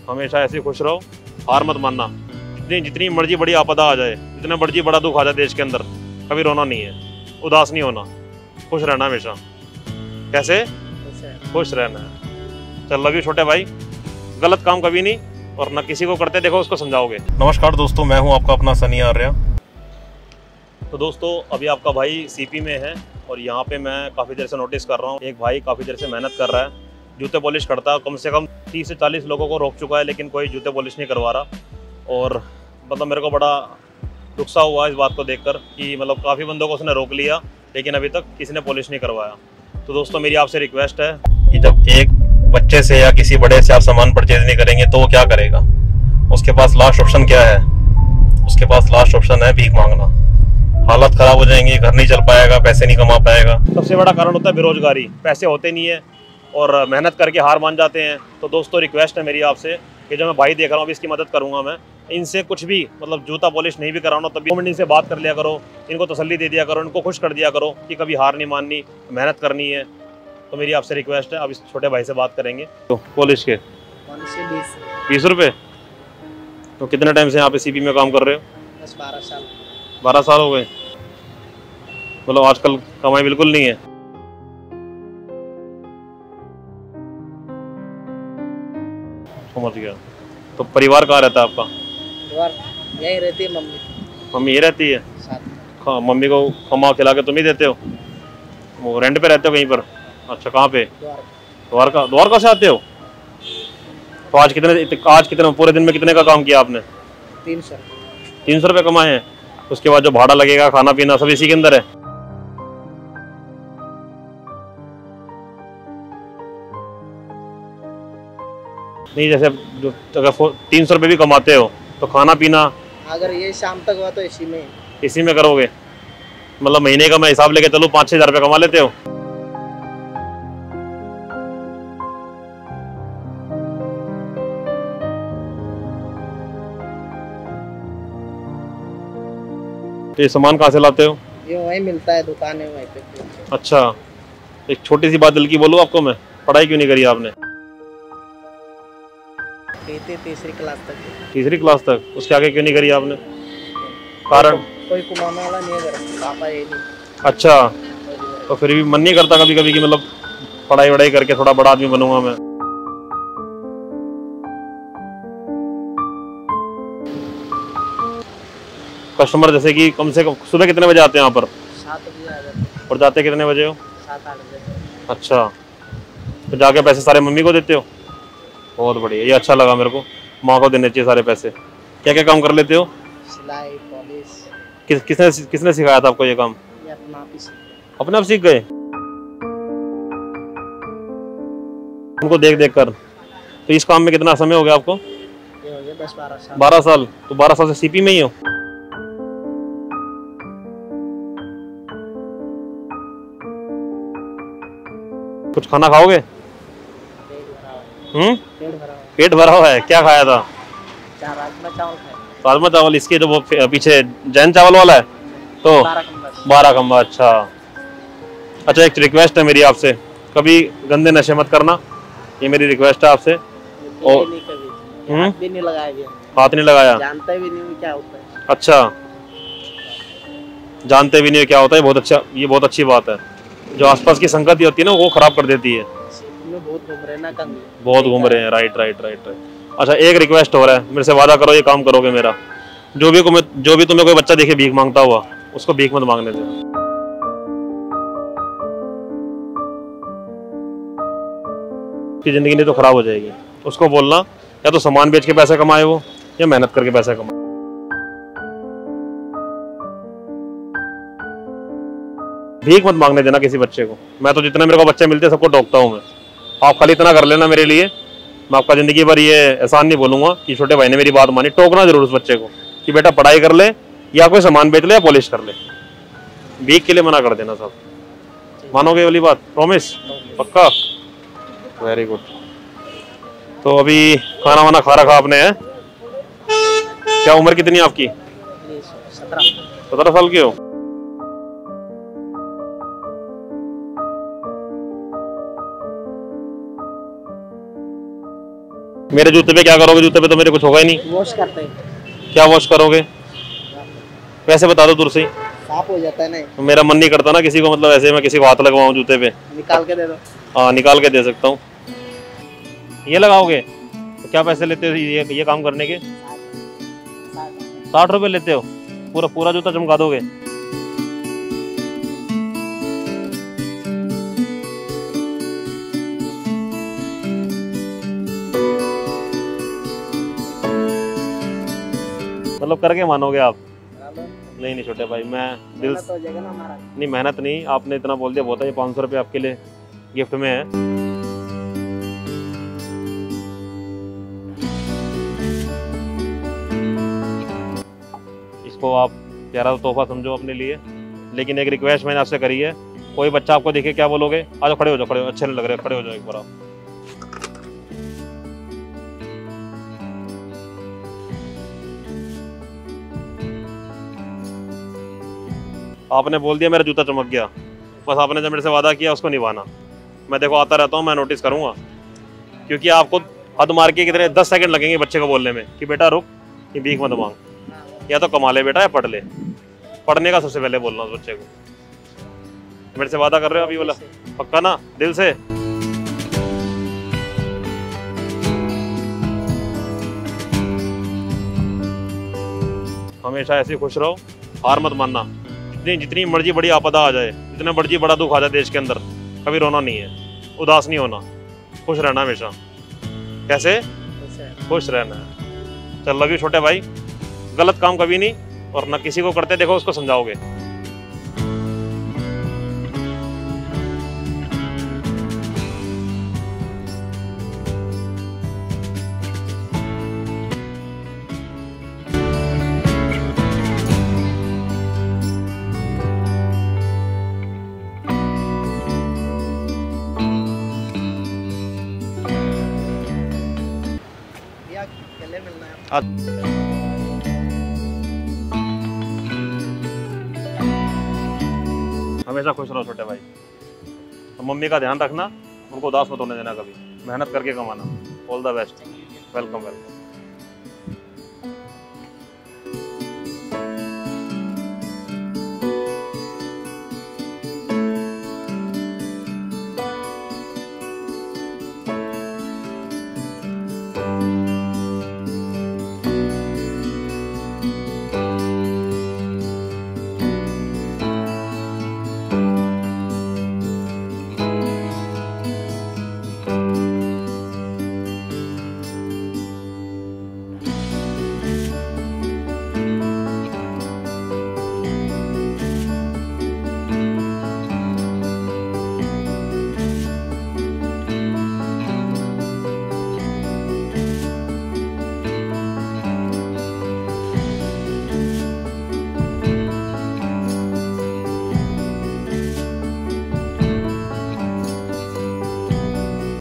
हमेशा ऐसे खुश रहो, हार मत मानना। जितनी मर्जी बड़ी आपदा आ जाए, जितना मर्जी बड़ा दुख आ जाए देश के अंदर, कभी रोना नहीं है, उदास नहीं होना, खुश रहना हमेशा। कैसे? खुश रहना है। चल लव यू छोटे भाई। गलत काम कभी नहीं, और न किसी को करते देखो उसको समझाओगे। नमस्कार दोस्तों, मैं हूं आपका अपना सनी आर्या। तो दोस्तों अभी आपका भाई सीपी में है और यहाँ पे मैं काफ़ी देर से नोटिस कर रहा हूँ, एक भाई काफ़ी देर से मेहनत कर रहा है, जूते पॉलिश करता है। कम से कम 30 से 40 लोगों को रोक चुका है, लेकिन कोई जूते पॉलिश नहीं करवा रहा। और मतलब मेरे को बड़ा दुख सा हुआ इस बात को देखकर कि मतलब काफ़ी बंदों को उसने रोक लिया, लेकिन अभी तक किसी ने पॉलिश नहीं करवाया। तो दोस्तों मेरी आपसे रिक्वेस्ट है कि जब एक बच्चे से या किसी बड़े से आप सामान परचेज नहीं करेंगे तो वो क्या करेगा? उसके पास लास्ट ऑप्शन क्या है? उसके पास लास्ट ऑप्शन है भीख मांगना। हालत खराब हो जाएंगी, घर नहीं चल पाएगा, पैसे नहीं कमा पाएगा। सबसे बड़ा कारण होता है बेरोजगारी, पैसे होते नहीं है और मेहनत करके हार मान जाते हैं। तो दोस्तों रिक्वेस्ट है मेरी आपसे कि जो मैं भाई देख रहा हूँ अभी इसकी मदद करूँगा मैं, इनसे कुछ भी मतलब जूता पॉलिश नहीं भी कराना तभी कमेंट इनसे बात कर लिया करो, इनको तसल्ली दे दिया करो, इनको खुश कर दिया करो कि कभी हार नहीं माननी, मेहनत करनी है। तो मेरी आपसे रिक्वेस्ट है, अब इस छोटे भाई से बात करेंगे। तो पॉलिश के 20 रुपये। तो कितने टाइम से यहाँ पे सीपी में काम कर रहे हो? बस 12 साल। 12 साल हो गए। मतलब आजकल कमाई बिल्कुल नहीं है। समझ गया। तो परिवार कहाँ रहता है आपका? परिवार यही रहती है, मम्मी। मम्मी ये रहती है साथ। मम्मी को कमा खिला के तुम ही देते हो? वो रेंट पे रहते हो कहीं पर? अच्छा, कहाँ पे? द्वारका। द्वारका से आते हो? तो आज कितने पूरे दिन में कितने का काम किया आपने? 300 रुपये कमाए हैं। उसके बाद जो भाड़ा लगेगा, खाना पीना सब इसी के अंदर है? नहीं, जैसे जो अगर 300 रुपये भी कमाते हो तो खाना पीना अगर ये शाम तक हुआ तो इसी में करोगे? मतलब महीने का मैं हिसाब लेके चलूँ 5-6 हज़ार रुपये कमा लेते हो? तो ये सामान कहाँ से लाते हो? ये वहीं मिलता है, दुकान है वहीं पे। अच्छा, एक छोटी सी बात दिल की बोलूँ आपको मैं, पढ़ाई क्यों नहीं करी आपने? तीसरी क्लास तक। तीसरी क्लास तक? उसके आगे क्यों नहीं करी आपने? कारण? कोई कमाने वाला नहीं है, पापा ये नहीं। अच्छा, तो फिर भी मन नहीं करता कभी कभी कि मतलब पढ़ाई वढ़ाई करके थोड़ा बड़ा आदमी बनूंगा मैं? कस्टमर जैसे कि कम से कम सुबह कितने बजे आते हैं यहाँ पर? 7 बजे आ जाते हैं। और जाते कितने बजे हो? 7-8 बजे। अच्छा, तो जाके पैसे सारे मम्मी को देते हो? बहुत बढ़िया, ये अच्छा लगा मेरे को। माँ को देने चाहिए सारे पैसे। क्या क्या काम कर लेते हो? सिलाई, पॉलिश। किसने सिखाया था आपको ये काम? ये अपने आप सीख गए? उनको देख देख कर। तो इस काम में कितना समय हो गया आपको? ये हो गया 10-12 साल। 12 साल। तो 12 साल से सीपी में ही हो? कुछ खाना खाओगे? पेट भरा हुआ है। क्या खाया था? राजमा चावल खाए। राजमा चावल। इसके जो वो पीछे जैन चावल वाला है तो 12 खंबा। अच्छा, एक रिक्वेस्ट है मेरी आपसे, कभी गंदे नशे मत करना, ये मेरी रिक्वेस्ट है आपसे। और हाथ भी नहीं लगाया गया। हाथ नहीं लगाया? जानते भी नहीं क्या होता है। अच्छा, जानते भी नहीं क्या होता है। बहुत अच्छा, ये बहुत अच्छी बात है। जो आसपास की संगति होती है ना वो खराब कर देती है। बहुत घूम रहे हैं ना, बहुत घूम रहे हैं। राइट। अच्छा, एक रिक्वेस्ट हो रहा है, मेरे से वादा करो ये काम करोगे मेरा। जो भी तुम्हें कोई बच्चा देखे भीख मांगता हुआ, उसको भीख मत मांगने देना। उसकी जिंदगी नहीं तो खराब हो जाएगी। उसको बोलना या तो सामान बेच के पैसे कमाए वो, या मेहनत करके पैसे कमाए। भीख मत मांगने देना किसी बच्चे को। मैं तो जितने मेरे को बच्चे मिलते हैं सबको टोकता हूँ मैं। आप खाली इतना कर लेना मेरे लिए, मैं आपका जिंदगी भर ये एहसान नहीं बोलूंगा कि छोटे भाई ने मेरी बात मानी। टोकना जरूर उस बच्चे को कि बेटा पढ़ाई कर ले, या कोई सामान बेच ले, या पॉलिश कर ले। भीख के लिए मना कर देना सब। मानोगे वाली बात? प्रॉमिस? पक्का? Very good. तो अभी खाना वाना खा रखा आपने है? क्या उम्र कितनी है आपकी? 17 साल के हो? मेरे जूते पे क्या करोगे? जूते पे तो मेरे कुछ होगा ही नहीं। वॉश करते हैं, क्या वॉश करोगे? वैसे बता दो दूर से ही। साफ हो जाता है नहीं। तो मेरा मन नहीं करता ना किसी को, मतलब ऐसे मैं किसी को हाथ लगवाऊं जूते पे। निकाल के दे दो। हाँ, निकाल के दे सकता हूँ। ये लगाओगे तो क्या पैसे लेते हो ये काम करने के? 60 रुपए लेते हो? पूरा पूरा जूता चमका दोगे? मतलब करके मानोगे आप? नहीं नहीं छोटे भाई, मैं दिल मेहनत हो जाएगा ना हमारा। नहीं, मेहनत नहीं, आपने इतना बोल दिया बहुत है। ये 500 रुपये आपके लिए गिफ्ट में है। इसको आप प्यारा तोहफा समझो अपने लिए, लेकिन एक रिक्वेस्ट मैंने आपसे करी है। कोई बच्चा आपको दिखे क्या बोलोगे? आ जाओ, खड़े हो जाओ, खड़े हो, अच्छे नहीं लग रहे, खड़े हो जाओ एक बार आप। आपने बोल दिया मेरा जूता चमक गया, बस आपने जो मेरे से वादा किया उसको निभाना। मैं देखो आता रहता हूँ, मैं नोटिस करूंगा, क्योंकि आपको हद मार के कितने 10 सेकंड लगेंगे बच्चे को बोलने में कि बेटा रुक, कि भीख मत मांग, या तो कमा ले बेटा या पढ़ ले। पढ़ने का सबसे पहले बोलना उस बच्चे को। मेरे से वादा कर रहे हो अभी वाला? पक्का ना, दिल से? हमेशा ऐसे ही खुश रहो, हार मत मानना। जितनी मर्जी बड़ी आपदा आ जाए, जितना मर्जी बड़ा दुख आ जाए देश के अंदर, कभी रोना नहीं है, उदास नहीं होना, खुश रहना हमेशा। कैसे? खुश रहना है। चल लव यू छोटे भाई। गलत काम कभी नहीं, और ना किसी को करते देखो उसको समझाओगे। भैया गले मिलना है। हमेशा खुश रहो छोटे भाई। तो मम्मी का ध्यान रखना, उनको उदास मत होने देना कभी। मेहनत करके कमाना। All the best. Welcome welcome.